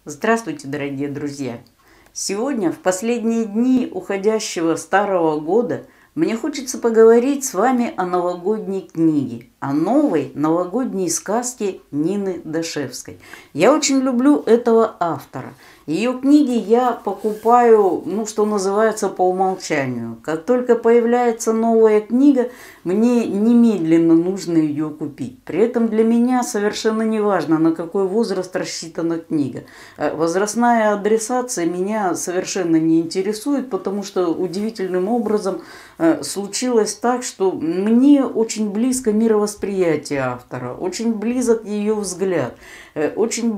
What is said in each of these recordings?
Здравствуйте, дорогие друзья! Сегодня, в последние дни уходящего старого года, мне хочется поговорить с вами о новогодней книге, о новой новогодней сказке Нины Дашевской. Я очень люблю этого автора. Ее книги я покупаю, что называется, по умолчанию. Как только появляется новая книга, мне немедленно нужно ее купить. При этом для меня совершенно не важно, на какой возраст рассчитана книга. Возрастная адресация меня совершенно не интересует, потому что удивительным образом случилось так, что мне очень близко мировосприятие автора, очень близок ее взгляд, очень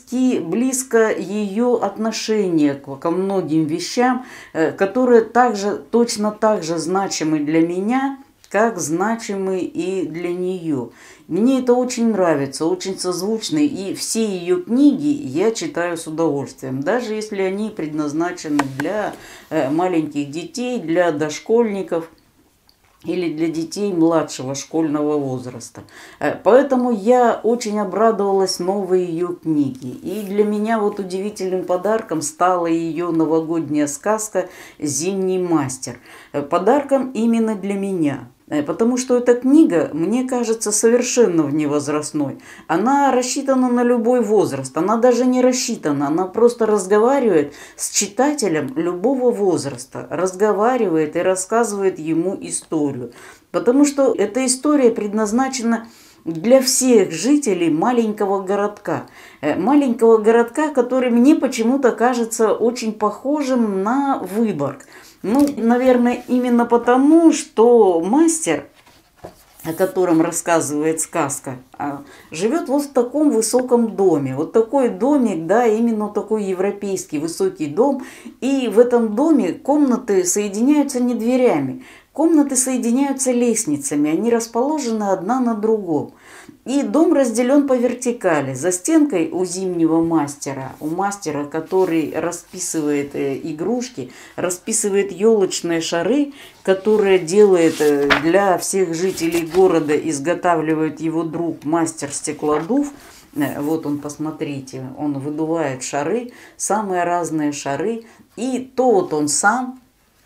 близко ее отношение ко многим вещам, которые точно так же значимы для меня, как значимы и для нее. Мне это очень нравится, очень созвучно, и все ее книги я читаю с удовольствием, даже если они предназначены для маленьких детей, для дошкольников или для детей младшего школьного возраста. Поэтому я очень обрадовалась новой ее книге. И для меня вот удивительным подарком стала ее новогодняя сказка «Зимний мастер». Подарком именно для меня. Потому что эта книга, мне кажется, совершенно вневозрастной. Она рассчитана на любой возраст. Она даже не рассчитана. Она просто разговаривает с читателем любого возраста. Разговаривает и рассказывает ему историю. Потому что эта история предназначена для всех жителей маленького городка. Маленького городка, который мне почему-то кажется очень похожим на Выборг. Наверное, именно потому, что мастер, о котором рассказывает сказка, живет вот в таком высоком доме. Вот такой домик, да, именно такой европейский высокий дом. И в этом доме комнаты соединяются не дверями. Комнаты соединяются лестницами, они расположены одна на другом. И дом разделен по вертикали. За стенкой у зимнего мастера, у мастера, который расписывает игрушки, расписывает елочные шары, которые делает для всех жителей города, изготавливает его друг мастер Стеклодув. Вот он, посмотрите, он выдувает шары, самые разные шары. И то вот он сам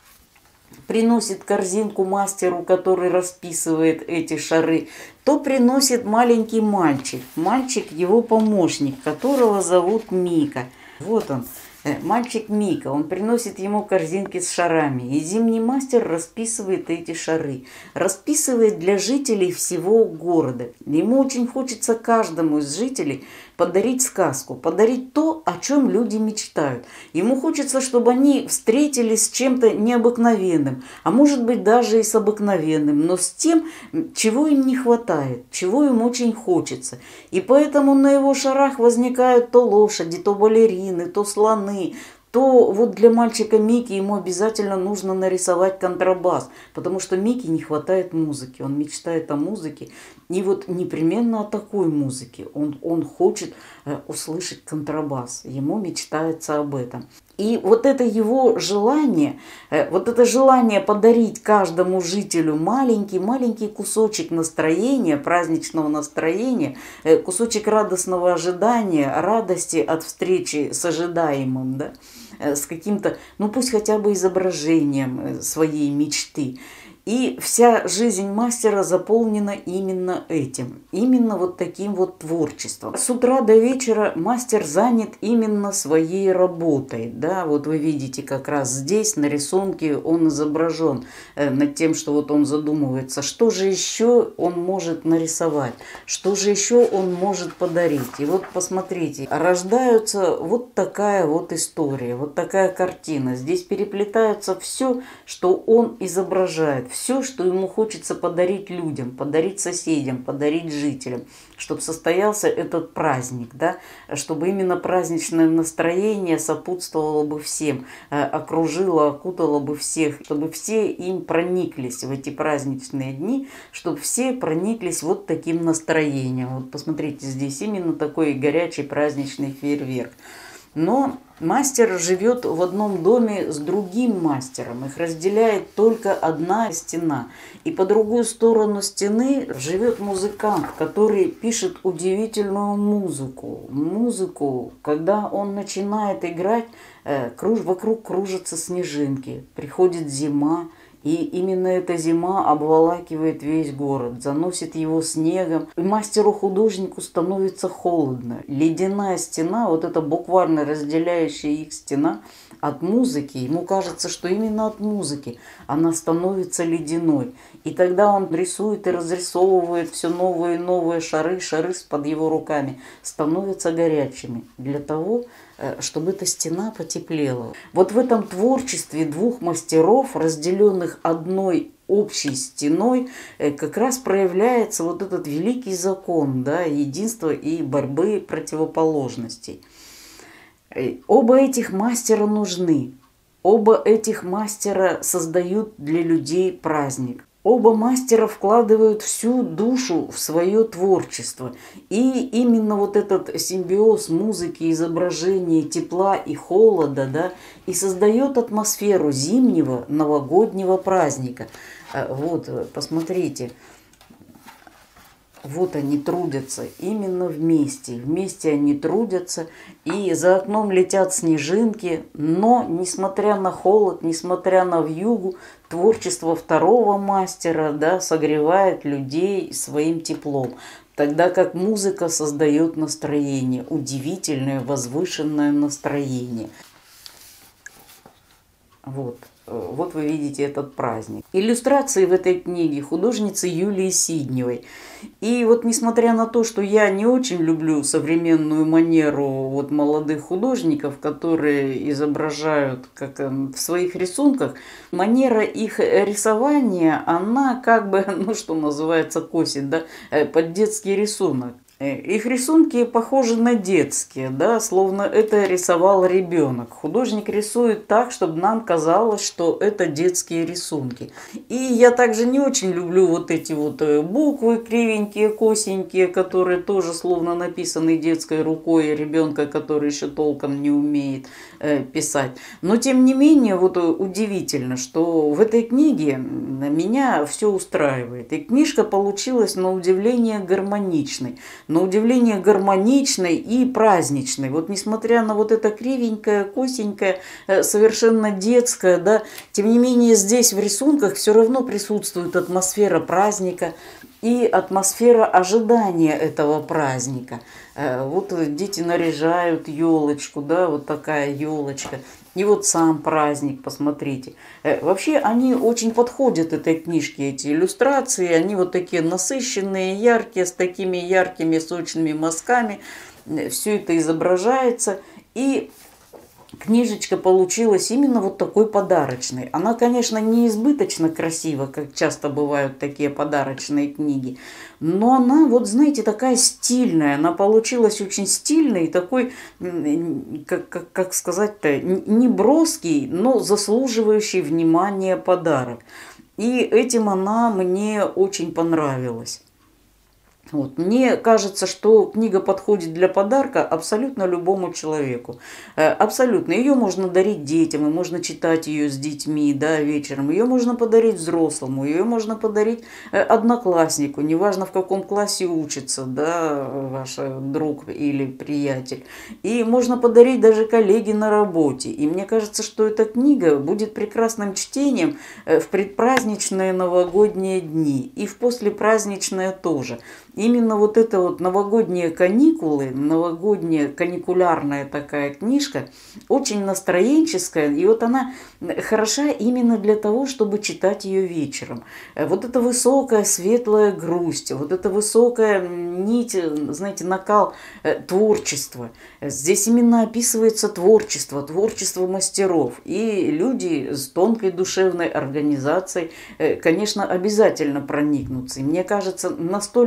приносит корзинку мастеру, который расписывает эти шары, то приносит маленький мальчик. Мальчик его помощник, которого зовут Мика. Вот он, мальчик Мика, он приносит ему корзинки с шарами. И зимний мастер расписывает эти шары. Расписывает для жителей всего города. Ему очень хочется каждому из жителей подарить сказку, подарить то, о чем люди мечтают. Ему хочется, чтобы они встретились с чем-то необыкновенным, а может быть даже и с обыкновенным, но с тем, чего им не хватает, чего им очень хочется. И поэтому на его шарах возникают то лошади, то балерины, то слоны, то вот для мальчика Мики ему обязательно нужно нарисовать контрабас, потому что Мике не хватает музыки, он мечтает о музыке, и вот непременно о такой музыке, он хочет услышать контрабас, ему мечтается об этом. И вот это его желание, это желание подарить каждому жителю маленький кусочек настроения, праздничного настроения, кусочек радостного ожидания, радости от встречи с ожидаемым, да, с каким-то, пусть хотя бы изображением своей мечты. И вся жизнь мастера заполнена именно этим, именно вот таким вот творчеством. С утра до вечера мастер занят именно своей работой. Да? Вот вы видите, как раз здесь на рисунке он изображен над тем, что вот он задумывается, что же еще он может нарисовать, что же еще он может подарить. И вот посмотрите, рождается вот такая вот история, вот такая картина. Здесь переплетается все, что он изображает. Все, что ему хочется подарить людям, подарить соседям, подарить жителям, чтобы состоялся этот праздник, да, чтобы именно праздничное настроение сопутствовало бы всем, окружило, окутало бы всех, чтобы все им прониклись в эти праздничные дни, чтобы все прониклись вот таким настроением. Вот посмотрите, здесь именно такой горячий праздничный фейерверк. Но мастер живет в одном доме с другим мастером. Их разделяет только одна стена. И по другую сторону стены живет музыкант, который пишет удивительную музыку. Музыку, когда он начинает играть, вокруг кружатся снежинки. Приходит зима. И именно эта зима обволакивает весь город, заносит его снегом. И мастеру-художнику становится холодно. Ледяная стена, вот эта буквально разделяющая их стена от музыки, ему кажется, что именно от музыки она становится ледяной. И тогда он рисует и разрисовывает все новые и новые шары, шары под его руками становятся горячими для того, чтобы эта стена потеплела. Вот в этом творчестве двух мастеров, разделенных одной общей стеной, как раз проявляется вот этот великий закон, да, единства и борьбы противоположностей. Оба этих мастера нужны. Оба этих мастера создают для людей праздник. Оба мастера вкладывают всю душу в свое творчество. И именно вот этот симбиоз музыки, изображения, тепла и холода, да, и создает атмосферу зимнего новогоднего праздника. Вот, посмотрите. Вот они трудятся именно вместе. Вместе они трудятся, и за окном летят снежинки. Но, несмотря на холод, несмотря на вьюгу, творчество второго мастера, да, согревает людей своим теплом. Тогда как музыка создает настроение, удивительное, возвышенное настроение. Вот вы видите этот праздник. Иллюстрации в этой книге художницы Юлии Сидневой. И вот несмотря на то, что я не очень люблю современную манеру вот молодых художников, которые изображают как в своих рисунках, манера их рисования, она как бы, ну что называется, косит, да, под детский рисунок. Их рисунки похожи на детские, да, словно это рисовал ребенок. Художник рисует так, чтобы нам казалось, что это детские рисунки. И я также не очень люблю вот эти вот буквы кривенькие, косенькие, которые тоже словно написаны детской рукой ребенка, который еще толком не умеет писать. Но тем не менее, вот удивительно, что в этой книге меня все устраивает. И книжка получилась на удивление гармоничной. На удивление гармоничной и праздничной. Вот несмотря на вот это кривенькое, косенькое, совершенно детское, да, тем не менее здесь в рисунках все равно присутствует атмосфера праздника и атмосфера ожидания этого праздника. Вот дети наряжают елочку, да, вот такая елочка. И вот сам праздник, посмотрите. Вообще они очень подходят этой книжке, эти иллюстрации. Они вот такие насыщенные, яркие, с такими яркими, сочными мазками. Все это изображается. И книжечка получилась именно вот такой подарочной. Она, конечно, не избыточно красива, как часто бывают такие подарочные книги, но она, вот знаете, такая стильная. Она получилась очень стильной, такой, как сказать-то, не броский, но заслуживающий внимания подарок. И этим она мне очень понравилась. Вот. Мне кажется, что книга подходит для подарка абсолютно любому человеку. Абсолютно. Ее можно дарить детям, и можно читать ее с детьми, да, вечером. Ее можно подарить взрослому, ее можно подарить однокласснику, неважно в каком классе учится, да, ваш друг или приятель. И можно подарить даже коллеге на работе. И мне кажется, что эта книга будет прекрасным чтением в предпраздничные новогодние дни и в послепраздничные тоже. Именно вот это вот новогодние каникулы, новогодняя каникулярная такая книжка, очень настроенческая, и вот она хороша именно для того, чтобы читать ее вечером. Вот эта высокая светлая грусть, вот эта высокая нить, знаете, накал творчества. Здесь именно описывается творчество, творчество мастеров. И люди с тонкой душевной организацией, конечно, обязательно проникнутся. И мне кажется, настолько она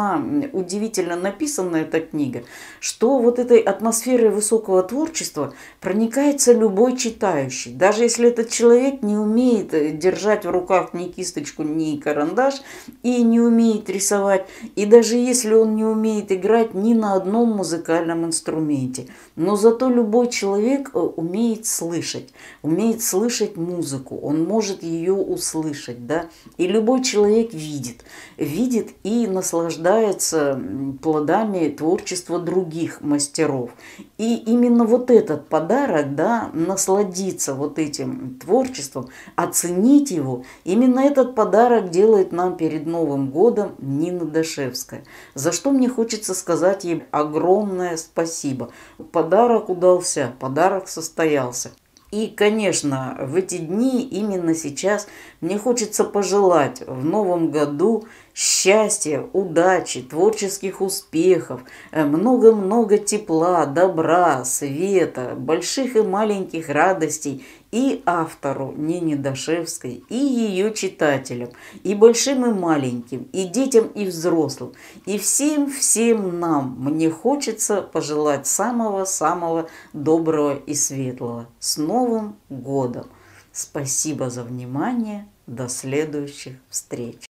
весьма удивительно написана эта книга, что вот этой атмосферой высокого творчества проникается любой читающий. Даже если этот человек не умеет держать в руках ни кисточку, ни карандаш и не умеет рисовать, и даже если он не умеет играть ни на одном музыкальном инструменте, но зато любой человек умеет слышать музыку, он может ее услышать, да, и любой человек видит и наслаждается плодами творчества других мастеров. И именно вот этот подарок, да, насладиться вот этим творчеством, оценить его, именно этот подарок делает нам перед Новым годом Нина Дашевская. За что мне хочется сказать ей огромное спасибо. Подарок удался, подарок состоялся. И, конечно, в эти дни, именно сейчас, мне хочется пожелать в новом году счастья, удачи, творческих успехов, много-много тепла, добра, света, больших и маленьких радостей и автору Нине Дашевской, и ее читателям, и большим, и маленьким, и детям, и взрослым, и всем нам мне хочется пожелать самого-самого доброго и светлого. С Новым годом! Спасибо за внимание. До следующих встреч.